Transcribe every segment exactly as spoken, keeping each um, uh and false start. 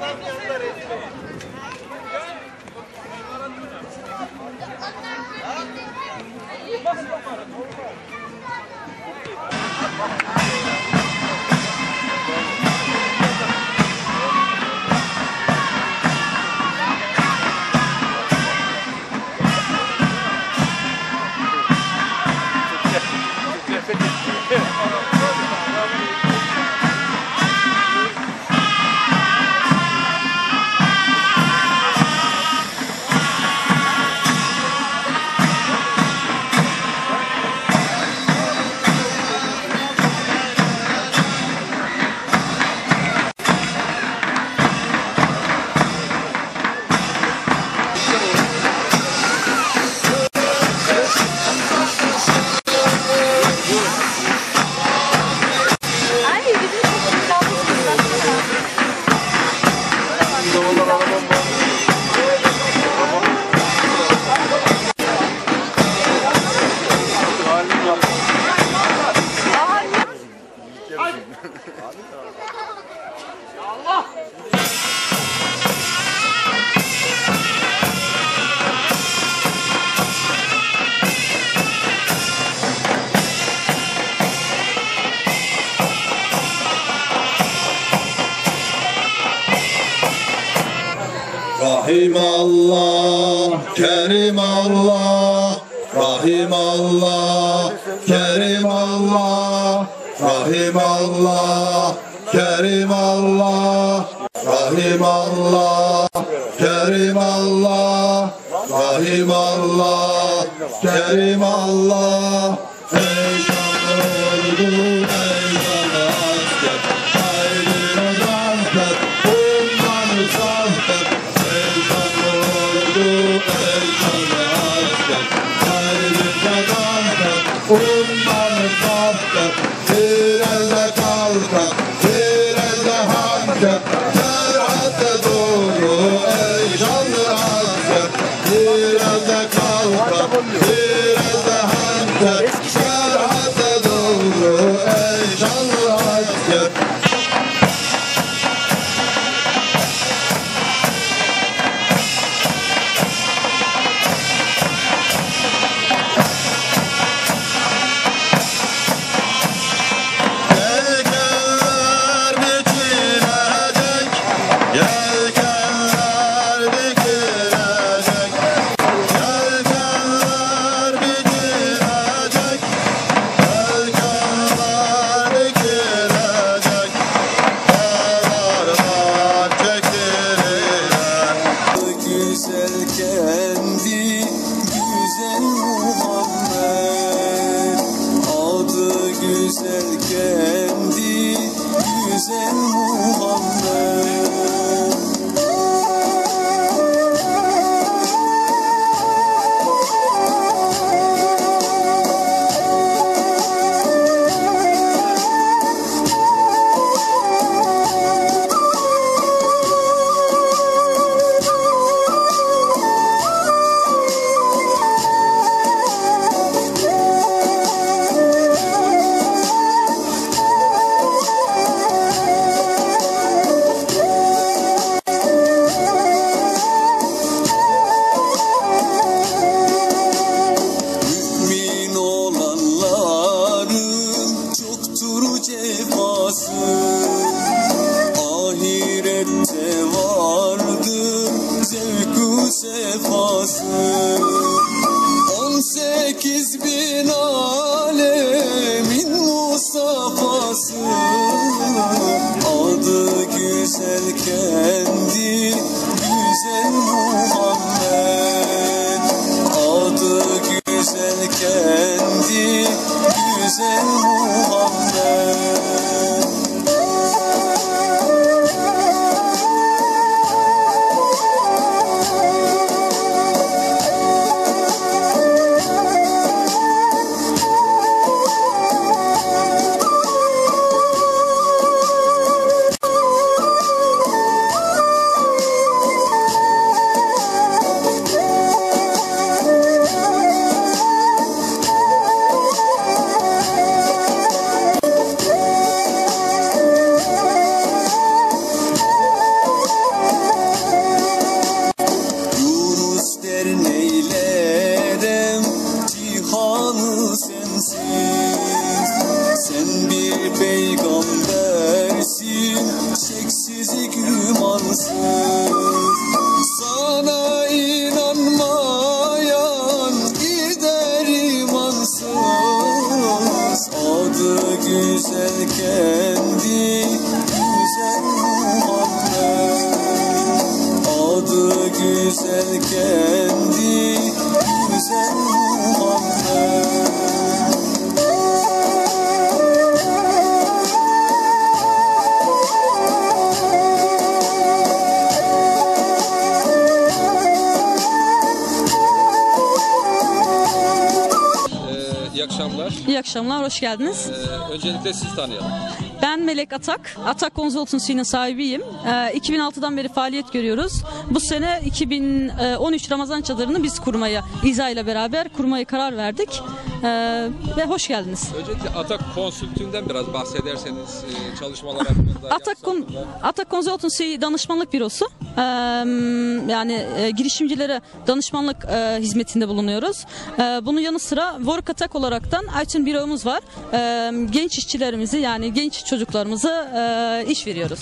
Rahim Allah, Kerim Allah, Rahim Allah, Kerim Allah, Rahim Allah, Kerim Allah, Rahim Allah, Kerim Allah, Rahim Allah, Kerim Allah. Ey şanlı ordu, ey şanlı asker, haydi ozan kat, ummanı sahtet. Ey şanlı ordu, ey şanlı asker, haydi ozan kat, ummanı sahtet. Bir elde kalkan, bir elde hanket, serhatte doğru ey şanlı asker. Bir elde kalkan, bir elde hanket, serhatte doğru ey şanlı asker. Gelgenler biçilecek sizi gümansız. Sana inanmayan gider imansız. Adı güzel kendi güzel Muhammed. Adı güzel kendi güzel Muhammed. İyi akşamlar. İyi akşamlar, hoş geldiniz. Ee, öncelikle sizi tanıyalım. Ben Melek Atak, Atak Consultancy'nin sahibiyim. Ee, iki bin altıdan beri faaliyet görüyoruz. Bu sene iki bin on üç Ramazan çadırını biz kurmaya, İza ile beraber kurmaya karar verdik. Ee, ve hoş geldiniz. Öncelikle Atak Konsültünden biraz bahsederseniz e, çalışmalar hakkında. Atak, Kon Atak Consultancy danışmanlık bürosu. Ee, yani e, girişimcilere danışmanlık e, hizmetinde bulunuyoruz. E, bunun yanı sıra Work Atak olaraktan Aytun büromuz var. E, genç işçilerimizi yani genç çocuklarımıza e, iş veriyoruz.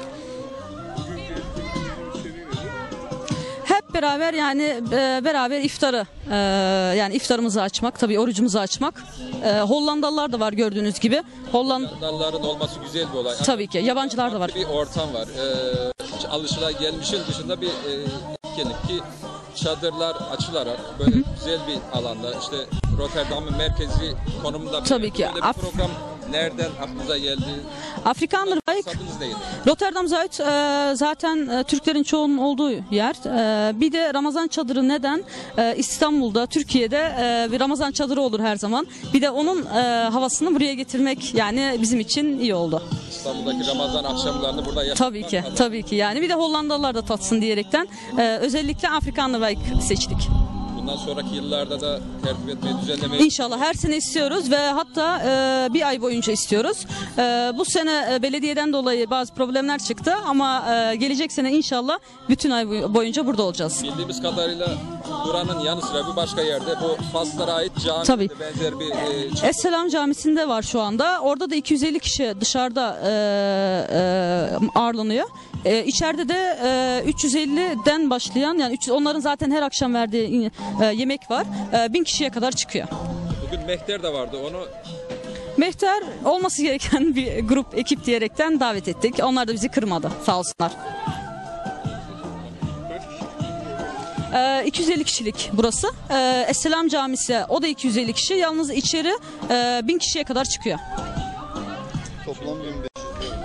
Hep beraber yani e, beraber iftarı e, yani iftarımızı açmak, tabii orucumuzu açmak. E, Hollandalılar da var gördüğünüz gibi. Holland Hollandalıların olması güzel bir olay. Tabii ki yabancılar da var. Bir ortam var. Ee, hiç alışılagelmişin dışında bir e, etkinlik ki çadırlar açılarak böyle hı hı. güzel bir alanda işte Rotterdam'ın merkezi konumunda bir, tabii ki. Böyle bir program nereden aklınıza geldi? Afrikaner Bayık. Rotterdam Zuid e, zaten e, Türklerin çoğunun olduğu yer. E, bir de Ramazan çadırı neden? E, İstanbul'da, Türkiye'de e, bir Ramazan çadırı olur her zaman. Bir de onun e, havasını buraya getirmek yani bizim için iyi oldu. İstanbul'daki Ramazan akşamlarını burada yaşamak. Tabii ki, adam. tabii ki. Yani bir de Hollandalılar da tatsın diyerekten e, özellikle Afrikaner Bayık seçtik. Bundan sonraki yıllarda da tertip etmeyi, düzenlemeyi... İnşallah her sene istiyoruz ve hatta e, bir ay boyunca istiyoruz. E, bu sene e, belediyeden dolayı bazı problemler çıktı ama e, gelecek sene inşallah bütün ay boyunca burada olacağız. Bildiğimiz kadarıyla buranın yanı sıra bir başka yerde bu Faslara ait cami Tabii. benzer bir... E, Esselam Camisi'nde var şu anda. Orada da iki yüz elli kişi dışarıda e, e, ağırlanıyor. Ee, içeride de e, üç yüz elliden başlayan yani üç yüz, onların zaten her akşam verdiği e, yemek var. E, bin kişiye kadar çıkıyor. Bugün Mehter de vardı. Onu Mehter olması gereken bir grup, ekip diyerekten davet ettik. Onlar da bizi kırmadı. Sağ olsunlar. E, iki yüz elli kişilik burası. E, Esselam Camisi o da iki yüz elli kişi. Yalnız içeri e, bin kişiye kadar çıkıyor. Toplam bin beş yüz.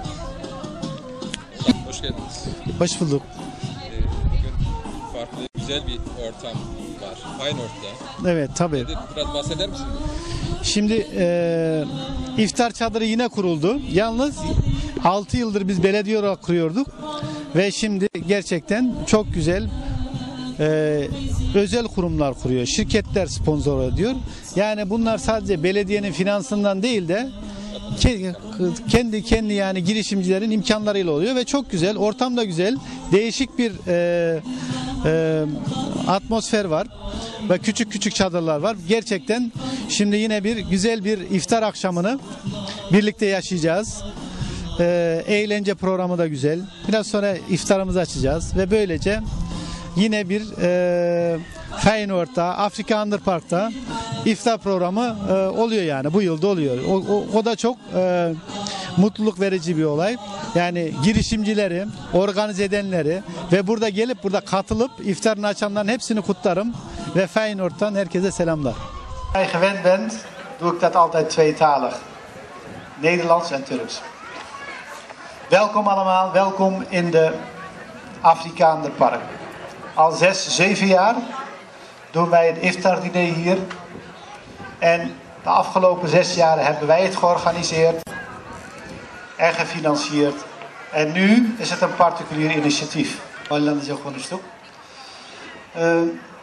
Hoş geldiniz. Hoş bulduk. Ee, bugün farklı, güzel bir ortam var. Feyenoord'da. Evet, tabii. Biraz bahseder misiniz? Şimdi e, iftar çadırı yine kuruldu. Yalnız altı yıldır biz belediye olarak kuruyorduk. Ve şimdi gerçekten çok güzel e, özel kurumlar kuruyor. Şirketler sponsor ediyor. Yani bunlar sadece belediyenin finansından değil de kendi kendi yani girişimcilerin imkanlarıyla oluyor ve çok güzel, ortam da güzel, değişik bir e, e, atmosfer var ve küçük küçük çadırlar var. Gerçekten şimdi yine bir güzel bir iftar akşamını birlikte yaşayacağız. E, eğlence programı da güzel. Biraz sonra iftarımızı açacağız ve böylece yine bir e, Feyenoord'da, Afrika Underpark'ta iftar programı e, oluyor yani bu yılda oluyor. O, o, o da çok e, mutluluk verici bir olay. Yani girişimcileri, organize edenleri ve burada gelip burada katılıp iftarını açanların hepsini kutlarım ve Feyenoord'dan herkese selamlar. Als je gewend bent, doe ik dat altijd tweetalig. Nederlands en Turks. Welkom allemaal, welkom in de Afrika Underpark. Al zes, zeven jaar doen wij het iftardiner hier. En de afgelopen zes jaren hebben wij het georganiseerd en gefinancierd. En nu is het een particulier initiatief. Hollanda'ca konuştuk. Ee,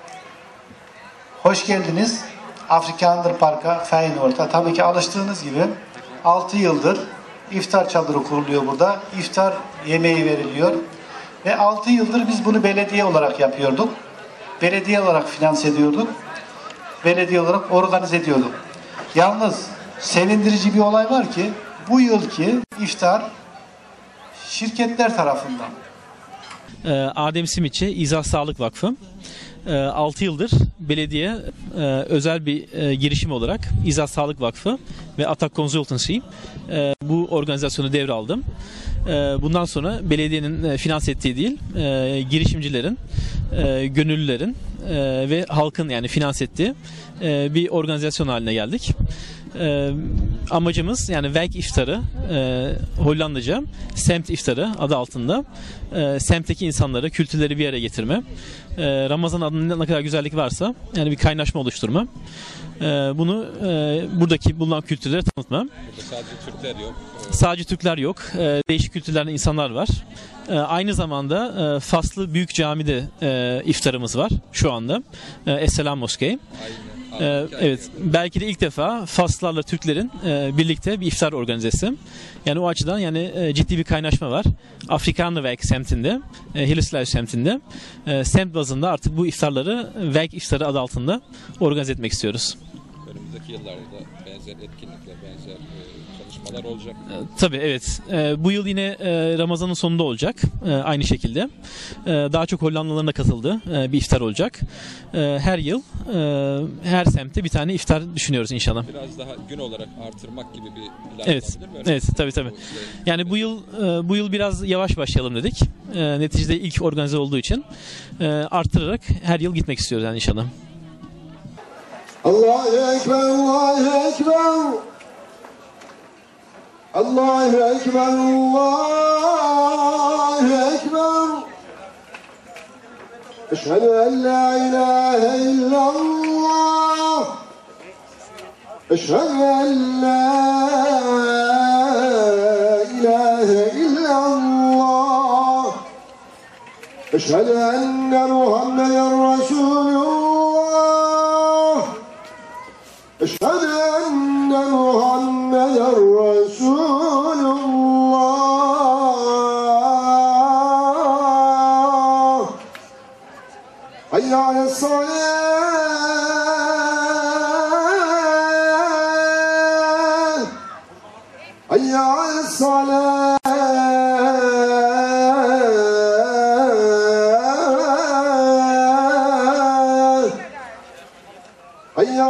hoş geldiniz Afrika Underpark'a, Feyenoord'a. Tabii ki alıştığınız gibi altı yıldır iftar çadırı kuruluyor burada. İftar yemeği veriliyor. Ve altı yıldır biz bunu belediye olarak yapıyorduk. Belediye olarak finanse ediyorduk. Belediye olarak organize ediyorduk. Yalnız sevindirici bir olay var ki bu yılki iftar şirketler tarafından. Adem Simitçi İzah Sağlık Vakfı. altı yıldır belediye özel bir girişim olarak İzah Sağlık Vakfı ve Atak Consultancy bu organizasyonu devraldım. Bundan sonra belediyenin finanse ettiği değil, girişimcilerin, gönüllülerin ve halkın yani finanse ettiği bir organizasyon haline geldik. Ee, amacımız yani Wijk iftarı, e, Hollandaca semt iftarı adı altında e, semtteki insanları, kültürleri bir araya getirme. E, Ramazan adında ne kadar güzellik varsa yani bir kaynaşma oluşturma. E, bunu e, buradaki bulunan kültürleri tanıtma. Burada sadece Türkler yok. Sadece Türkler yok. E, değişik kültürlerden insanlar var. E, aynı zamanda e, Faslı Büyük Cami'de e, iftarımız var şu anda. E, Esselam Moskey. Aynı. Ee, evet, belki de ilk defa Faslılarla Türklerin e, birlikte bir iftar organizasyonu. Yani o açıdan yani e, ciddi bir kaynaşma var. Afrikanerwijk semtinde, e, Hillesley semtinde, e, semt bazında artık bu iftarları Wijk iftarı adı altında organize etmek istiyoruz. Önümüzdeki yıllarda da benzer etkinlikler, benzer e, çalışmalar olacak. E, tabii evet. E, bu yıl yine e, Ramazan'ın sonunda olacak. E, aynı şekilde. E, daha çok Hollandalıların da katıldığı e, bir iftar olacak. E, her yıl e, her semtte bir tane iftar düşünüyoruz inşallah. Biraz daha gün olarak artırmak gibi bir plan Evet. olabilir mi? Evet, tabii tabii. Yani bu yıl e, bu yıl biraz yavaş başlayalım dedik. E, neticede ilk organize olduğu için e, arttırarak her yıl gitmek istiyoruz yani inşallah. Allahu Ekber, Allahu Ekber. Allahu Ekber, Allahu Ekber. Eşhedü en la ilahe illallah. Eşhedü en la ilahe illallah. Eşhedü enne Muhammeden Resulullah. Eşhedü enne Muhammeden Resulullah. Hayya aleyhissalah. Hayya aleyhissalah. Hayya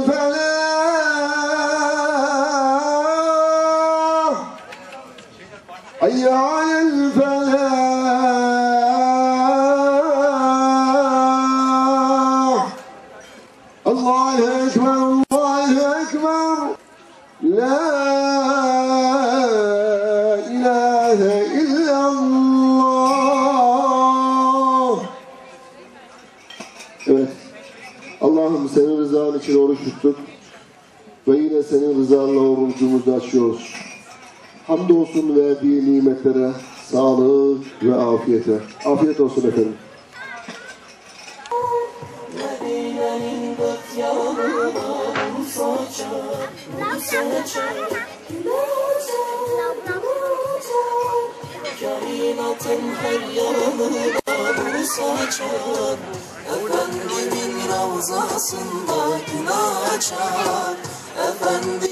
aleyhissalah. Hayya aleyhissalah. Allahu Ekber, Allahu Ekber. La ilahe illallah. Evet. Allah'ım senin rızan için oruç tuttuk ve yine senin rızanla orucumuzu açıyoruz. Hamdolsun verdiği nimetlere, sağlık ve afiyete. Afiyet olsun efendim. Medine'nin dört yanından saçar, saçar, kainatın her yanından saçar. Efendimin ravzasında gül açar. Efendim